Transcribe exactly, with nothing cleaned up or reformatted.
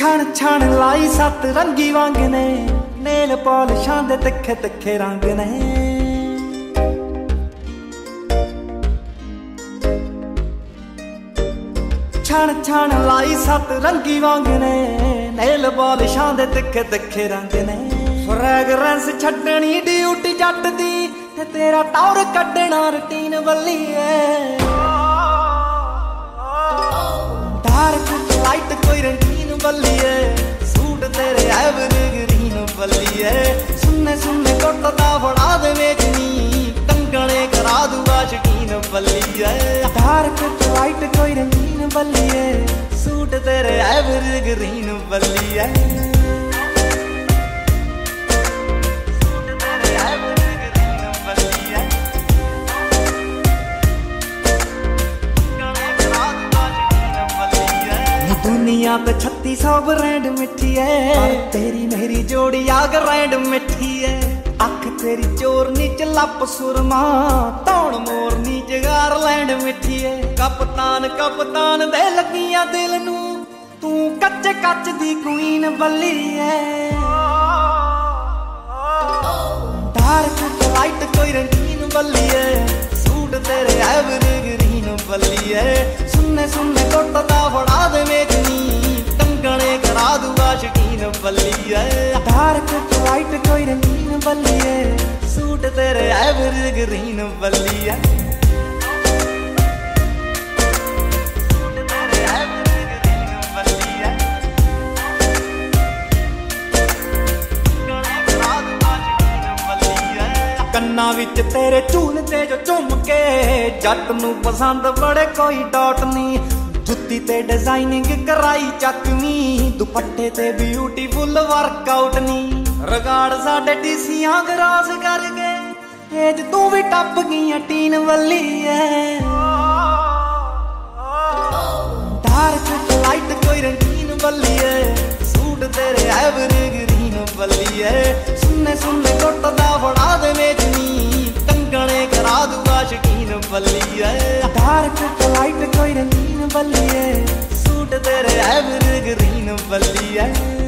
छण छण लाई सत रंगी वांग ने, नेल पॉलिशां दे तिखे तिखे रंग ने। छण छण लाई सत रंगी वांग ने, नेल पॉलिशां दे तिखे तिखे रंग ने। फ्रैगरेंस छड्डनी ड्यूटी जट दी, ते तेरा टौर कड्डना रूटीन बल्ली है। डार्क लाइट कोई रंगीन बल्ली है, सूट तेरे एवरग्रीन बल्ली है। सुनने सुनने कोटदा फड़ा दे वेचनी, कंगने करा दूंगा शकीन बल्ली है। डार्क लाइट कोई रंगीन बल्ली है, सूट तेरे एवरग्रीन बल्ली है। दुनिया तो छत्ती सौ ब्रांड मिठी है, पर तेरी मेरी जोड़ी आग रैंड मिठी है। अख तेरी चोरनी च लप सुरमा, तौण मोरनी जगार लैंड मिठी है। कपतान कपतान दे लगिया दिल नू, तू कच्चे कच दी क्वीन बल्ली है। डार्क लाइट कोई रंगीन बल्ली है, सूट तेरे एवरग्रीन बल्ली है। सुनने सुनने कोटदा फड़ा दे वेचनी, कंगने करा दूंगा शकीन बल्ली है। डार्क लाइट कोई रंगीन बल्ली है, सूट तेरे एवरग्रीन बल्ली है। कन्ना विच तेरे झूलते जो झुमके, जट नू पसंद बड़े कोई डॉट नी। जुत्ती ते डिजाइनिंग कराई चकमी, दुपट्टे ते ब्यूटीफुल वर्कआउट नी। रिकार्ड साडे टीसियां क्रॉस कर गए, एज तू भी टप गई टीन बल्ली है। डार्क लाइट कोई रंगीन बल्ली है, सूट तेरे एवरग्रीन बल्ली है। सुनने सुनने कोटदा फड़ा दे वेचनी, कंगने करा दूंगा शकीन बल्ली है। डार्क लाइट कोई रंगीन बल्ली है, सूट तेरे एवरग्रीन बल्ली है।